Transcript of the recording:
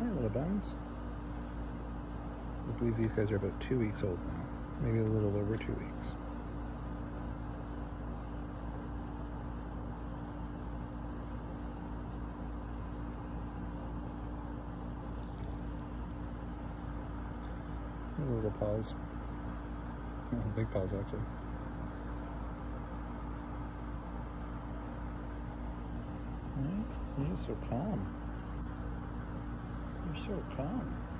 Hi, little buns. I believe these guys are about 2 weeks old now. Maybe a little over 2 weeks. Little paws. Oh, big paws, actually. You're so calm. You're so calm.